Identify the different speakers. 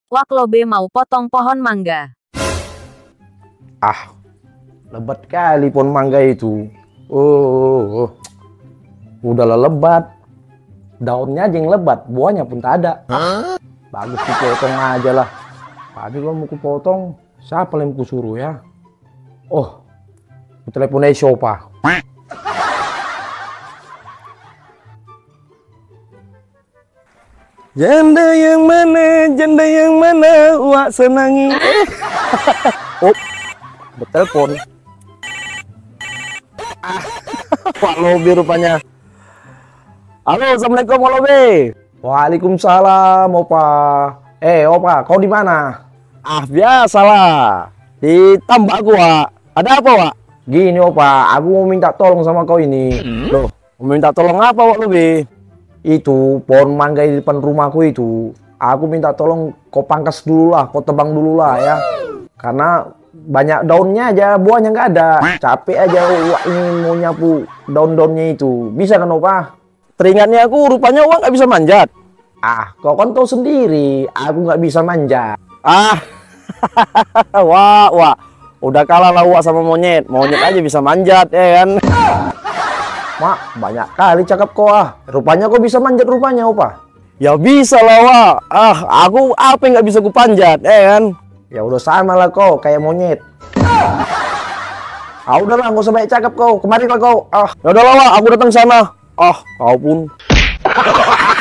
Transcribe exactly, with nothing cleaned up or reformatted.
Speaker 1: Wak Lobe mau potong pohon mangga.
Speaker 2: Ah, lebat kali pohon mangga itu. Oh, oh. Udahlah lebat. Daunnya aja yang lebat, buahnya pun tak ada. Ah, bagus dipotong aja lah. Tapi kalau mau kupotong, siapa yang kusuruh ya? Oh, ku telepon aja siapa? Janda yang mana, janda yang mana, wak senangi. Oh, bertelepon. Ah, Pak Lobe rupanya. Halo, assalamualaikum Pak Lobe. Waalaikumsalam, Opa. Eh, Opa, kau di mana? Ah, biasalah. Di tambak gua. Ada apa, Wak? Gini, Opa, aku mau minta tolong sama kau ini. Loh, mau minta tolong apa, Pak Lobe? Itu pohon mangga di depan rumahku itu, aku minta tolong kau pangkas dulu lah, kau tebang dulu lah ya, karena banyak daunnya aja, buahnya nggak ada. Capek aja Wak ini mau nyapu daun-daunnya itu. Bisa kan Opa? Teringatnya aku rupanya Wak nggak bisa manjat. Ah, kau kan tahu sendiri, aku nggak bisa manjat. Ah, wah, wah, udah kalah lah Wak sama monyet. Monyet aja bisa manjat ya kan. Mak, banyak kali cakap kau ah. Rupanya kau bisa manjat rupanya, Opa. Ya bisa lah, Wak. Ah, aku apa yang nggak bisa ku panjat, ya kan? Ya udah sama lah kau, kayak monyet. Ah, udahlah, nggak usah banyak cakap kau. Kemari lah kau. Ah, ya udahlah, Wak, aku datang sana. Ah, kau pun.